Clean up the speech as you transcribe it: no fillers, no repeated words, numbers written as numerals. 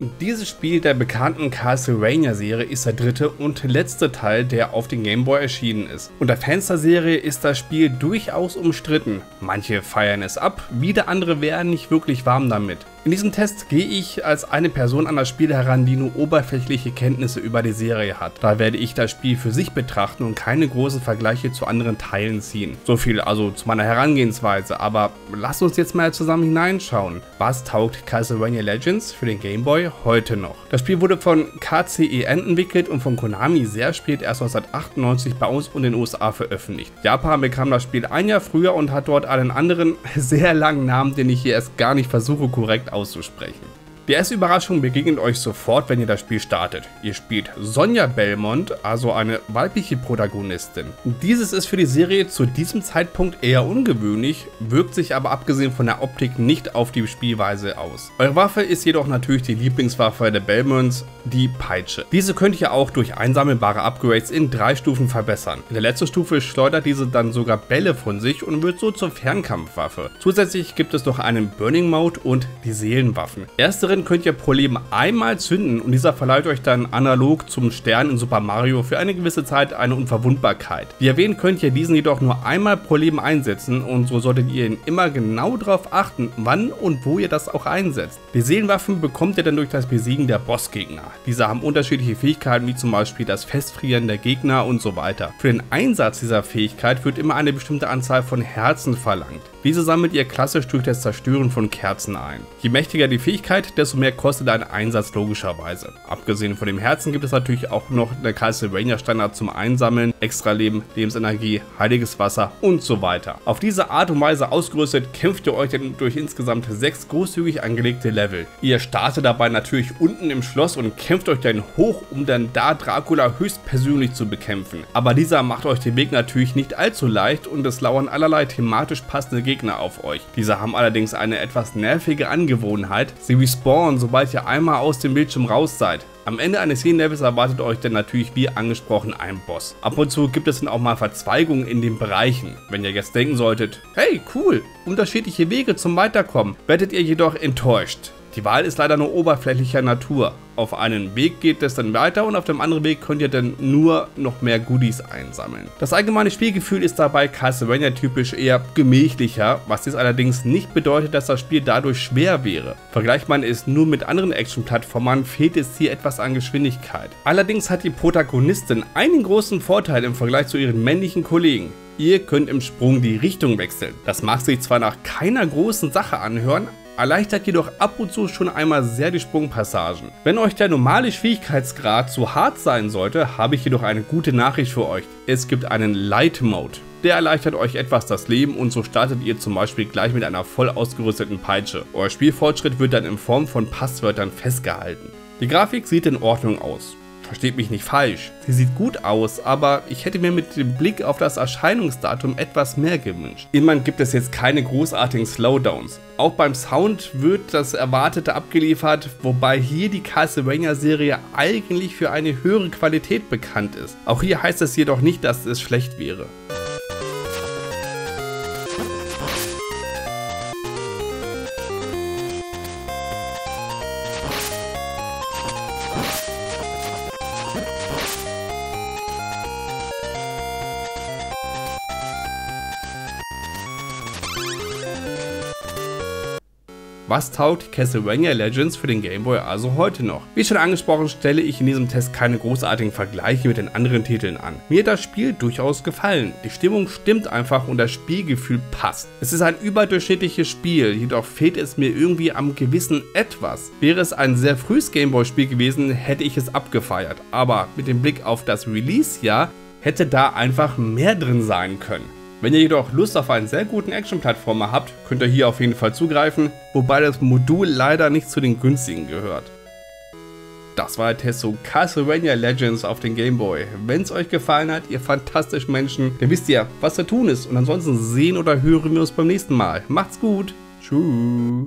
Dieses Spiel der bekannten Castlevania-Serie ist der dritte und letzte Teil, der auf den Game Boy erschienen ist. Unter Fans der Serie ist das Spiel durchaus umstritten. Manche feiern es ab, wieder andere werden nicht wirklich warm damit. In diesem Test gehe ich als eine Person an das Spiel heran, die nur oberflächliche Kenntnisse über die Serie hat. Da werde ich das Spiel für sich betrachten und keine großen Vergleiche zu anderen Teilen ziehen. So viel also zu meiner Herangehensweise, aber lasst uns jetzt mal zusammen hineinschauen. Was taugt Castlevania Legends für den Game Boy heute noch? Das Spiel wurde von KCEN entwickelt und von Konami sehr spät, erst 1998 bei uns und in den USA veröffentlicht. Japan bekam das Spiel ein Jahr früher und hat dort einen anderen, sehr langen Namen, den ich hier erst gar nicht versuche korrekt auszusprechen. Die erste Überraschung begegnet euch sofort, wenn ihr das Spiel startet. Ihr spielt Sonja Belmont, also eine weibliche Protagonistin. Dieses ist für die Serie zu diesem Zeitpunkt eher ungewöhnlich, wirkt sich aber abgesehen von der Optik nicht auf die Spielweise aus. Eure Waffe ist jedoch natürlich die Lieblingswaffe der Belmonts, die Peitsche. Diese könnt ihr auch durch einsammelbare Upgrades in 3 Stufen verbessern. In der letzten Stufe schleudert diese dann sogar Bälle von sich und wird so zur Fernkampfwaffe. Zusätzlich gibt es noch einen Burning Mode und die Seelenwaffen. Ersteren könnt ihr pro Leben einmal zünden und dieser verleiht euch dann analog zum Stern in Super Mario für eine gewisse Zeit eine Unverwundbarkeit. Wie erwähnt, könnt ihr diesen jedoch nur einmal pro Leben einsetzen und so solltet ihr ihn immer genau darauf achten, wann und wo ihr das auch einsetzt. Die Seelenwaffen bekommt ihr dann durch das Besiegen der Bossgegner. Diese haben unterschiedliche Fähigkeiten wie zum Beispiel das Festfrieren der Gegner und so weiter. Für den Einsatz dieser Fähigkeit wird immer eine bestimmte Anzahl von Herzen verlangt. Diese sammelt ihr klassisch durch das Zerstören von Kerzen ein. Je mächtiger die Fähigkeit, desto mehr kostet ein Einsatz logischerweise. Abgesehen von dem Herzen gibt es natürlich auch noch der Castlevania Standard zum Einsammeln, Extraleben, Lebensenergie, heiliges Wasser und so weiter. Auf diese Art und Weise ausgerüstet kämpft ihr euch dann durch insgesamt 6 großzügig angelegte Level. Ihr startet dabei natürlich unten im Schloss und kämpft euch dann hoch, um dann da Dracula höchstpersönlich zu bekämpfen. Aber dieser macht euch den Weg natürlich nicht allzu leicht und es lauern allerlei thematisch passende Gegner auf euch. Diese haben allerdings eine etwas nervige Angewohnheit. Sie respawnen, sobald ihr einmal aus dem Bildschirm raus seid. Am Ende eines jeden Levels erwartet euch dann natürlich wie angesprochen ein Boss. Ab und zu gibt es dann auch mal Verzweigungen in den Bereichen. Wenn ihr jetzt denken solltet, hey cool, unterschiedliche Wege zum Weiterkommen, werdet ihr jedoch enttäuscht. Die Wahl ist leider nur oberflächlicher Natur. Auf einen Weg geht es dann weiter und auf dem anderen Weg könnt ihr dann nur noch mehr Goodies einsammeln. Das allgemeine Spielgefühl ist dabei Castlevania typisch eher gemächlicher, was dies allerdings nicht bedeutet, dass das Spiel dadurch schwer wäre. Vergleicht man es nur mit anderen Action-Plattformern, fehlt es hier etwas an Geschwindigkeit. Allerdings hat die Protagonistin einen großen Vorteil im Vergleich zu ihren männlichen Kollegen. Ihr könnt im Sprung die Richtung wechseln. Das mag sich zwar nach keiner großen Sache anhören, erleichtert jedoch ab und zu schon einmal sehr die Sprungpassagen. Wenn euch der normale Schwierigkeitsgrad zu hart sein sollte, habe ich jedoch eine gute Nachricht für euch. Es gibt einen Light Mode. Der erleichtert euch etwas das Leben und so startet ihr zum Beispiel gleich mit einer voll ausgerüsteten Peitsche. Euer Spielfortschritt wird dann in Form von Passwörtern festgehalten. Die Grafik sieht in Ordnung aus. Versteht mich nicht falsch, sie sieht gut aus, aber ich hätte mir mit dem Blick auf das Erscheinungsdatum etwas mehr gewünscht. Immerhin gibt es jetzt keine großartigen Slowdowns. Auch beim Sound wird das Erwartete abgeliefert, wobei hier die Castlevania-Serie eigentlich für eine höhere Qualität bekannt ist. Auch hier heißt es jedoch nicht, dass es schlecht wäre. Was taugt Castlevania Legends für den Game Boy also heute noch? Wie schon angesprochen, stelle ich in diesem Test keine großartigen Vergleiche mit den anderen Titeln an. Mir hat das Spiel durchaus gefallen. Die Stimmung stimmt einfach und das Spielgefühl passt. Es ist ein überdurchschnittliches Spiel, jedoch fehlt es mir irgendwie am gewissen Etwas. Wäre es ein sehr frühes Game Boy Spiel gewesen, hätte ich es abgefeiert. Aber mit dem Blick auf das Release-Jahr hätte da einfach mehr drin sein können. Wenn ihr jedoch Lust auf einen sehr guten Action-Plattformer habt, könnt ihr hier auf jeden Fall zugreifen, wobei das Modul leider nicht zu den günstigen gehört. Das war der Test zu Castlevania Legends auf den Game Boy. Wenn es euch gefallen hat, ihr fantastischen Menschen, dann wisst ihr, was zu tun ist. Und ansonsten sehen oder hören wir uns beim nächsten Mal. Macht's gut. Tschüss.